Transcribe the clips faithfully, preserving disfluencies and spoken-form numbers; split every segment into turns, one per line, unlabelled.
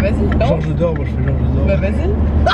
vas-y, non?
Genre je dors, moi je fais genre je dors.
Bah vas-y.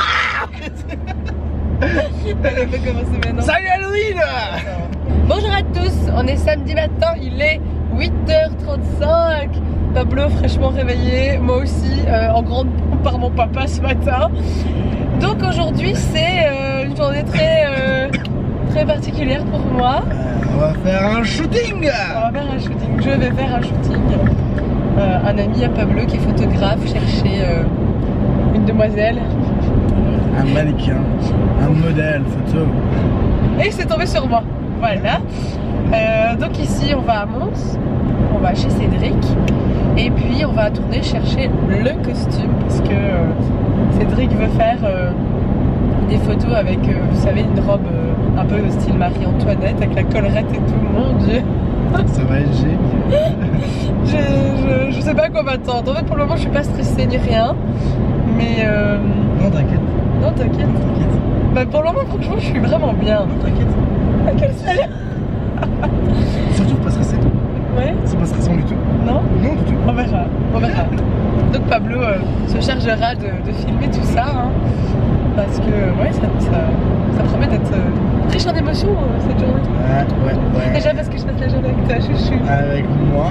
Allez, on peut commencer maintenant.
Salut Halloween.
Bonjour à tous, on est samedi matin, il est huit heures trente-cinq. Pablo fraîchement réveillé, moi aussi euh, en grande pompe par mon papa ce matin. Donc aujourd'hui c'est euh, une journée très, euh, très particulière pour moi.
Euh, on va faire un shooting.
On va faire un shooting, je vais faire un shooting. Euh, un ami à Pablo qui est photographe chercher euh, une demoiselle.
Un mannequin, un modèle photo.
Et c'est tombé sur moi, voilà. Euh, donc ici on va à Mons, on va chez Cédric. Et puis on va tourner chercher le costume parce que euh, Cédric veut faire euh, des photos avec, euh, vous savez, une robe euh, un peu style Marie-Antoinette avec la collerette et tout. Mon Dieu.
Ça va être génial.
je, je, je sais pas à quoi m'attendre. En fait pour le moment je suis pas stressée ni rien. Mais euh...
non t'inquiète.
Non t'inquiète. Bah pour le moment franchement je suis vraiment bien.
Non t'inquiète.
Ah, quel salaire.
Surtout pas stressé.
Ouais.
C'est pas stressant du tout.
Non.
Non du tout.
On verra. On verra. Donc Pablo euh, se chargera de, de filmer tout ça. Hein, parce que ouais ça, ça, ça promet d'être euh, riche en émotions euh, cette journée.
Ouais, ouais, ouais.
Déjà parce que je passe la journée avec toi, chouchou.
Avec moi.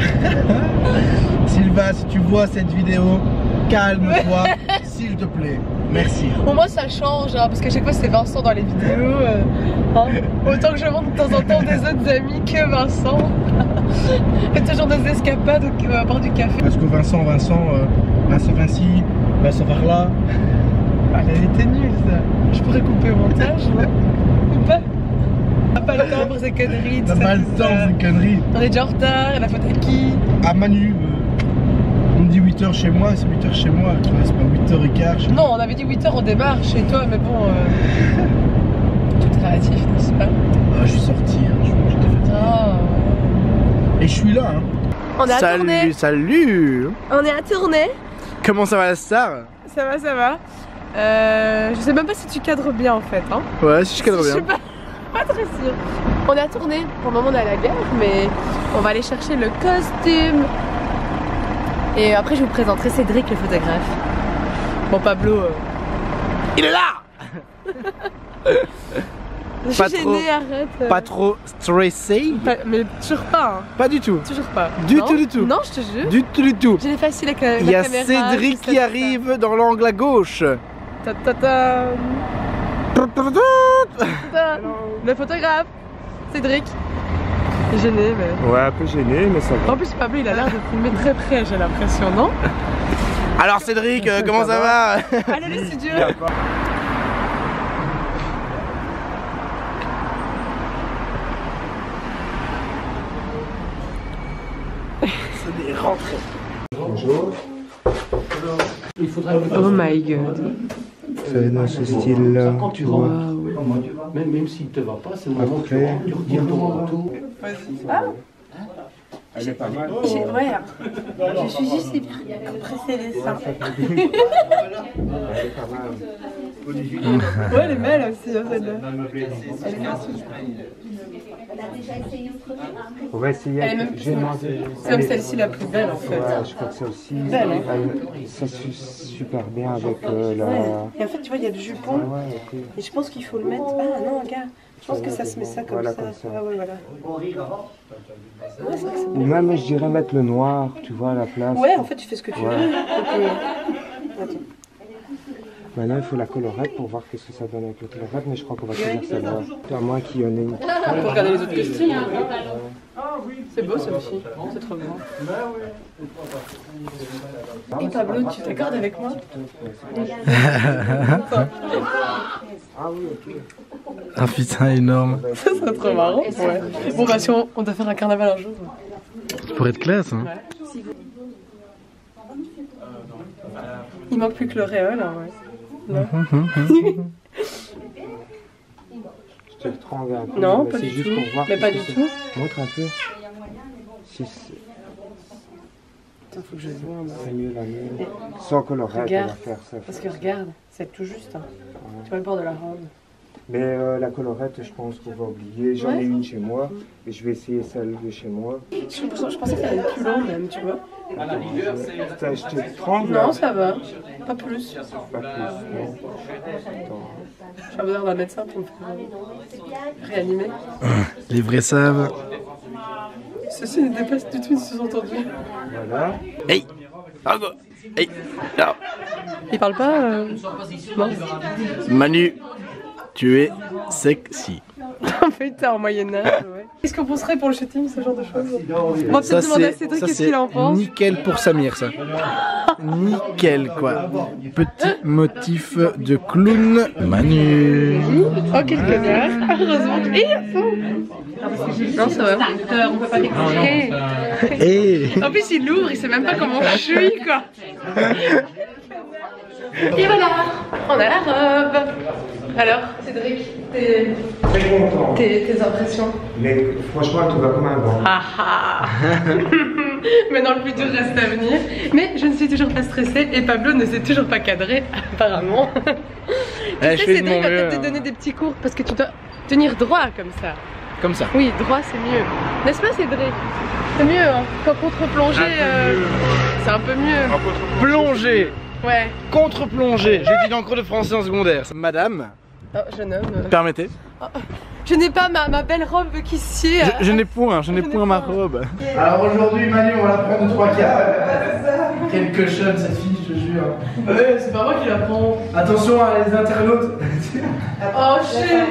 Sylvain, si tu vois cette vidéo, calme-toi, s'il te plaît. Merci.
Au moins ça change, hein, parce qu'à chaque fois c'est Vincent dans les vidéos. Euh, hein. Autant que je montre de temps en temps des autres amis que Vincent. Et toujours des escapades euh, à boire du café.
Parce que Vincent, Vincent, euh, Vincent Vinci, Vincent Varla.
Ah, elle était nulle ça. Je pourrais couper au montage, non? Ou pas? On n'a pas le temps pour ces conneries.
T'as pas le temps pour ces conneries.
On est déjà en retard, la faute à qui?
À Manu. Euh, on me dit huit heures chez moi, c'est huit heures chez moi. Tu vois, c'est pas huit heures quinze chez moi.
Non, on avait dit huit heures on démarre chez toi, mais bon. Euh... Tout est relatif, n'est-ce pas?
Ah, je suis sorti, hein, je, je t'ai fait.
Oh.
Et je suis là, hein.
On est à
salut,
tourner.
Salut.
On est à tourner.
Comment ça va la star?
Ça va, ça va. Euh, je sais même pas si tu cadres bien en fait. Hein.
Ouais, si je cadre bien.
Je suis pas, pas très sûre. On est à tourner. Pour le moment, on est à la gare, mais on va aller chercher le costume. Et après, je vous présenterai Cédric, le photographe. Bon, Pablo. Euh...
Il est là.
Je
pas
suis
trop,
gênée, arrête. Euh...
Pas trop stressé?
Pas, mais toujours pas. Hein.
Pas du tout.
Toujours pas.
Du
non.
tout, du tout.
Non, je te jure.
Du tout, du tout.
J'ai facile avec la,
Il y a
caméra,
Cédric qui arrive dans l'angle à gauche.
Ta ta ta. Le photographe, Cédric. Gêné, mais.
Ouais, un peu gêné, mais ça va.
En plus, Pablo, il a l'air de filmer très près, j'ai l'impression, non?
Alors, Cédric, euh, comment ça, ça va?
Allez, le studio.
C'est des rentrées. Bonjour.
Oh my god.
C'est dans ce style-là.
Quand tu rentres, même, même s'il ne te va pas, c'est le moment où tu rentres, tu retires ton retour.
Ah.
Elle est pas mal.
Ouais, je suis juste pressée les seins. Ouais, elle est belle aussi, celle-là. Elle est bien souple.
On va essayer.
Elle est même
J'ai demandé.
C'est comme celle-ci la plus belle en fait.
Ouais, je crois que celle-ci,
Belle, hein.
elle- ça suit super bien avec euh, la.
Ouais. Et en fait, tu vois, il y a le jupon.
Ouais, ok.
Et je pense qu'il faut le mettre. Ah non, regarde. Je pense que ça se met ça comme
Voilà,
ça.
comme ça.
Ah ouais, voilà. Ouais, c'est vrai que c'est
Ou
bien.
même, je dirais mettre le noir, tu vois, à la place.
Ouais, en fait, tu fais ce que tu veux.
Ouais.
Donc, euh, attends.
Maintenant, il faut la colorette pour voir qu'est-ce que ça donne avec la colorette, mais je crois qu'on va choisir celle-là. À moins qu'il y en ait une.
On peut regarder les autres costumes. C'est beau, ça aussi. C'est trop bien. Et Pablo, tu t'accordes avec moi?
Ah oui, ok.
Un putain énorme.
Ça serait trop marrant. Ouais. Bon, bah, si on, on doit faire un carnaval un jour.
Ça pourrait être classe, hein.
Ouais. Il manque plus que l'auréole, hein, ouais. Non.
Je te retrangle un peu.
Non,
mais
pas
c'est
du
juste
tout.
pour voir
Mais pas
qu'est-ce
du
que
tout.
c'est. Montre un peu. Si c'est
Putain, faut que je vois. Moi.
c'est mieux la mienne. Sans colorette, on va
Regarde.
faire ça.
Parce que regarde, c'est tout juste. Hein.
Ouais.
Tu vois le bord de la robe.
Mais euh, la colorette, je pense qu'on va oublier. J'en
Ouais.
ai une chez moi et je vais essayer celle de chez moi.
Je, je pensais que ça allait être plus long même, tu vois.
T'as acheté trente?
Non, ça va. Pas plus.
Pas plus, non. Attends.
J'ai besoin d'un médecin pour me faire réanimer.
Les vrais savent.
Ceci n'était pas du tout une sous-entendu.
Voilà.
Hey, Argo. Hey, là.
Il parle pas euh... Non.
Manu, tu es sexy.
Putain, en Moyen-Âge, ouais. Qu'est-ce qu'on penserait pour le shooting, ce genre de choses? On va
Ça
peut-être demander à
c'est
Cédric
ça,
qu'est-ce qu'il en
c'est
pense.
nickel pour Samir ça. Nickel quoi. Petit motif de clown. Manu.
Oh, quel connard. Heureusement. Et non, ça va. On peut pas découvrir.
Hey.
En plus, il l'ouvre, il sait même pas comment je suis, quoi. Et voilà, on a la robe. Alors, Cédric, tes,
Très content.
tes, tes impressions?
Mais franchement, tout va comme un vent.
Ah ah. Maintenant, le plus dur reste à venir. Mais je ne suis toujours pas stressée et Pablo ne s'est toujours pas cadré, apparemment. Tu
Eh, je
sais,
fais de
Cédric
mon
va
mieux,
peut-être te
hein.
donner des petits cours parce que tu dois tenir droit comme ça.
Comme ça.
Oui, droit c'est mieux. N'est-ce pas, Cédric? C'est mieux, hein. Qu'en contre-plongée, euh, c'est un peu mieux.
Plongée.
Ouais.
Contre-plongée. J'ai dit en cours de français en secondaire. Madame,
Oh, jeune homme. euh.
permettez.
Je n'ai pas ma, ma belle robe qui sied.
Je, je n'ai point, je n'ai
Je n'ai
point ma
point.
robe.
Alors aujourd'hui, Manu, on la prend de trois quarts. Quelque chose, cette fille, je te jure.
Ouais, c'est pas moi qui la prends.
Attention à les internautes.
Oh, chérie.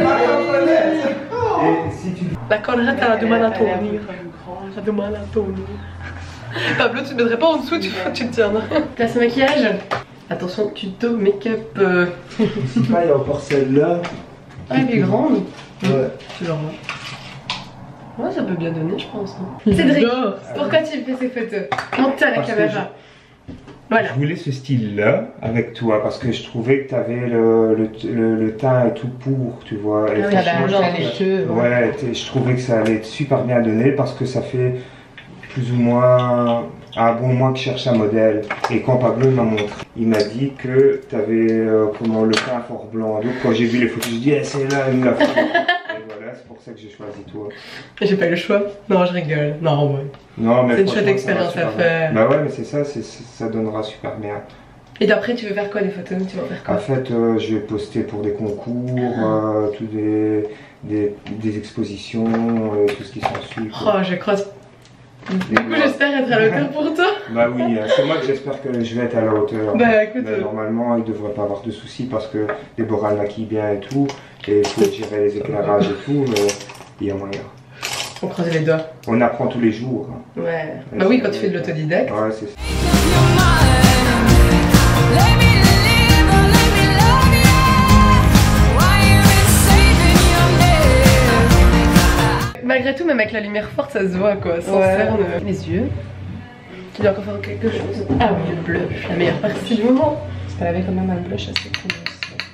Et si tu
La collerette, elle a du mal à tourner. Elle a du mal à tourner. Pablo, tu te mettrais pas en dessous, tu, tu te tiendrais. Classe maquillage. Attention, tuto make-up. Euh...
si pas, il y a encore celle-là.
Ah, elle est grande.
Ouais.
Tu la ranges. Ouais, ça peut bien donner, je pense. Hein. Cédric, pourquoi tu fais ces photos? Monte à la
Parce que
caméra. Voilà.
Je voulais ce style-là avec toi parce que je trouvais que tu avais le, le, le, le teint et tout pour, tu vois. Et
Ah oui,
franchement,
bah,
je-
les cheveux.
Ouais, t'es- je trouvais que ça allait être super bien donné parce que ça fait plus ou moins un bon mois que je cherche un modèle. Et quand Pablo m'a montré, il m'a dit que tu avais euh, comment, le teint fort blanc. Donc quand j'ai vu les photos, je dis, eh, c'est là, il me l'a fait. Et voilà, c'est pour ça que j'ai choisi toi.
J'ai pas eu le choix. Non, je rigole. Non, ouais.
Non, mais
C'est une
franchement,
chouette
ça va
expérience
super
à
bien.
faire.
Bah ouais, mais c'est ça, c'est- c'est- ça donnera super bien.
Et d'après, tu veux faire quoi, les photos? Tu vas en faire
En
quoi?
fait, euh, je vais poster pour des concours, euh, tout des, des, des expositions, euh, tout ce qui s'ensuit.
Oh, je croise. Du coup, j'espère être à la hauteur pour toi.
Bah oui, hein, c'est moi que j'espère que je vais être à la hauteur.
Bah écoute.
Mais normalement, il ne devrait pas avoir de soucis parce que Déborah le maquille bien et tout. Et il faut gérer les éclairages et tout, mais il y a moyen.
On croise les doigts.
On apprend tous les jours. Hein.
Ouais. Bah oui, quand tu fais de l'autodidacte.
Ouais, c'est ça.
Malgré tout, même avec la lumière forte, ça se voit quoi. Sans cerne. Les yeux. Tu dois encore faire quelque chose. Ah oui, le blush, la meilleure partie du moment. Parce qu'elle avait quand même un blush assez cool aussi.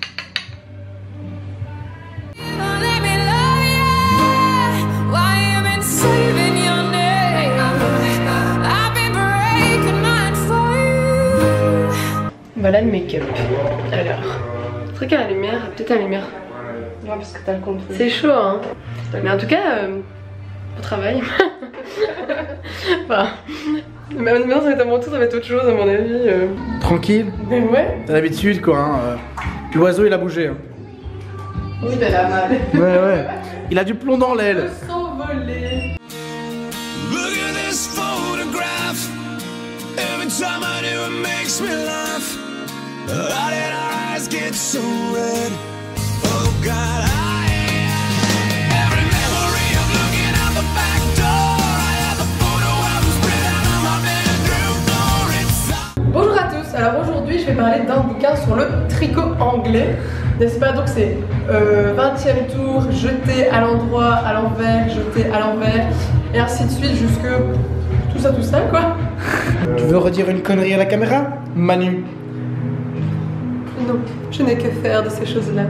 Voilà le make-up. Alors, le truc à la lumière, peut-être à la lumière.
Ouais, parce que t'as le contrôle.
C'est chaud, hein. Mais en tout cas, euh, au travail. Enfin, mais maintenant ça va être à mon tour, ça va être autre chose à mon avis. euh.
Tranquille,
Mais ouais.
t'as l'habitude quoi. Hein. euh. Puis l'oiseau il a bougé. Hein.
Oui, mais la mal.
Ouais, ouais. Il a du plomb dans l'aile.
S'envoler.
Look at this photograph. Every time I do, it makes me laugh. How did our eyes get so red? Oh God, I every memory of looking out the back door. I have the photo album spread out on my bedroom floor. It's
Bonjour à tous, alors aujourd'hui je vais parler d'un bouquin sur le tricot anglais, n'est-ce pas? Donc c'est euh, vingtième tour, jeté à l'endroit, à l'envers, jeté à l'envers, et ainsi de suite jusque tout ça, tout ça quoi.
Tu veux redire une connerie à la caméra, Manu?
Non, je n'ai que faire de ces choses-là.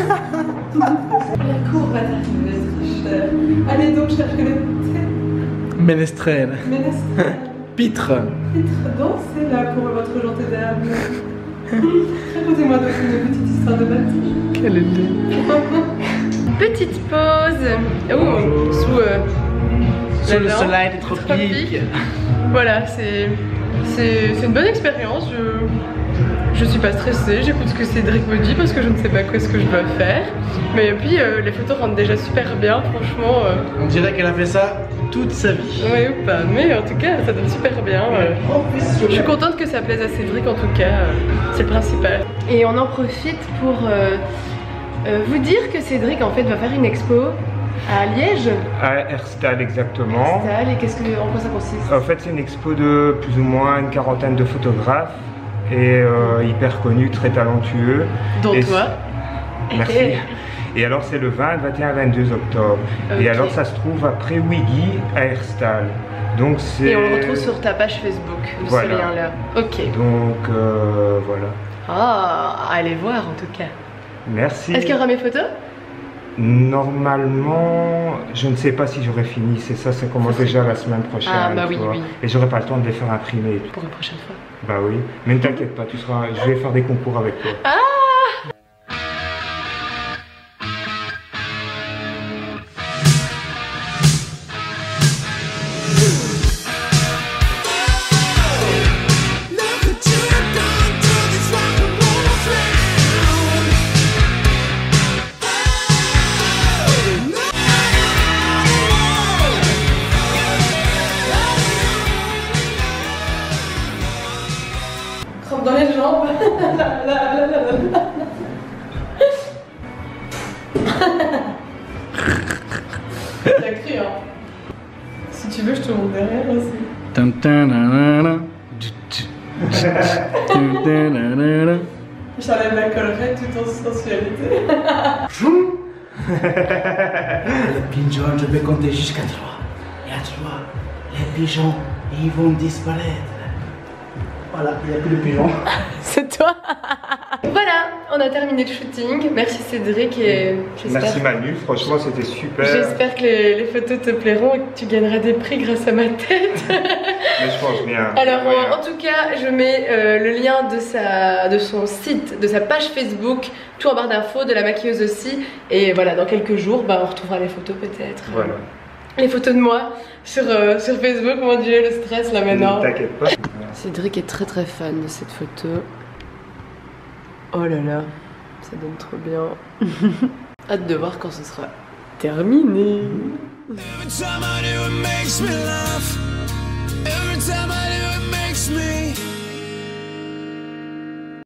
La cour va t'arriver très cher. Allez donc chercher le thé.
Ménestrel.
Ménestrel.
Pitre.
Titre, dansez là pour votre gentille dame. Racontez-moi donc une petite histoire de bâtiment.
Quelle est
Petite pause. Oh, sous, euh,
Sous
la
le
lampe
soleil des tropiques.
Voilà, c'est c'est une bonne expérience. Je, je suis pas stressée, j'écoute ce que Cédric me dit parce que je ne sais pas quoi ce que je dois faire. Mais puis euh, les photos rendent déjà super bien, franchement. Euh...
On dirait qu'elle a fait ça toute sa vie.
Ouais ou pas, mais en tout cas ça donne super bien. Euh... Je suis contente que ça plaise à Cédric en tout cas, euh, c'est le principal. Et on en profite pour euh, euh, vous dire que Cédric en fait va faire une expo à Liège.
À Herstal exactement.
Herstal, et qu'est-ce que, en quoi ça consiste?
En fait c'est une expo de plus ou moins une quarantaine de photographes et euh, hyper connus, très talentueux.
Dont
et
toi.
Merci. Et alors c'est le vingt, vingt et un, vingt-deux octobre.
Okay.
Et alors ça se trouve après Wiggy à Herstal. Donc c'est...
Et on le retrouve sur ta page Facebook, de
voilà.
ce lien-là. Ok.
Donc euh, voilà.
Ah, allez voir en tout cas.
Merci.
Est-ce qu'il y aura mes photos?
Normalement, je ne sais pas si j'aurai fini. C'est ça, ça commence déjà la semaine prochaine.
Ah bah oui,
toi.
oui.
Et j'aurai pas le temps de les faire imprimer.
Pour une prochaine fois.
Bah oui. Mais ne t'inquiète pas, tu seras... je vais faire des concours avec toi.
Ah! Dans les jambes. T'as cru, hein? Si tu veux, je te montre derrière aussi.
Tum, tum, nanana. Tum, tum, nanana.
J'enlève la collerette tout en sensualité.
Les pigeons, je vais compter jusqu'à trois. Et à trois, les pigeons, ils vont disparaître. Voilà, il n'y a plus de pigeons.
C'est toi. Voilà, on a terminé le shooting. Merci Cédric et j'espère...
Merci Manu, franchement c'était super.
J'espère que les, les photos te plairont et que tu gagneras des prix grâce à ma tête.
Mais je pense bien.
Alors
Ouais.
en, en tout cas, je mets euh, le lien de, sa, de son site, de sa page Facebook, tout en barre d'infos, de la maquilleuse aussi. Et voilà, dans quelques jours, bah, on retrouvera les photos peut-être.
Voilà.
Les photos de moi sur, euh, sur Facebook, mon dieu, le stress là maintenant.
Ne t'inquiète pas.
Cédric est très très fan de cette photo. Oh là là, ça donne trop bien. Hâte de voir quand ce sera terminé.
Every time I do, it makes me laugh.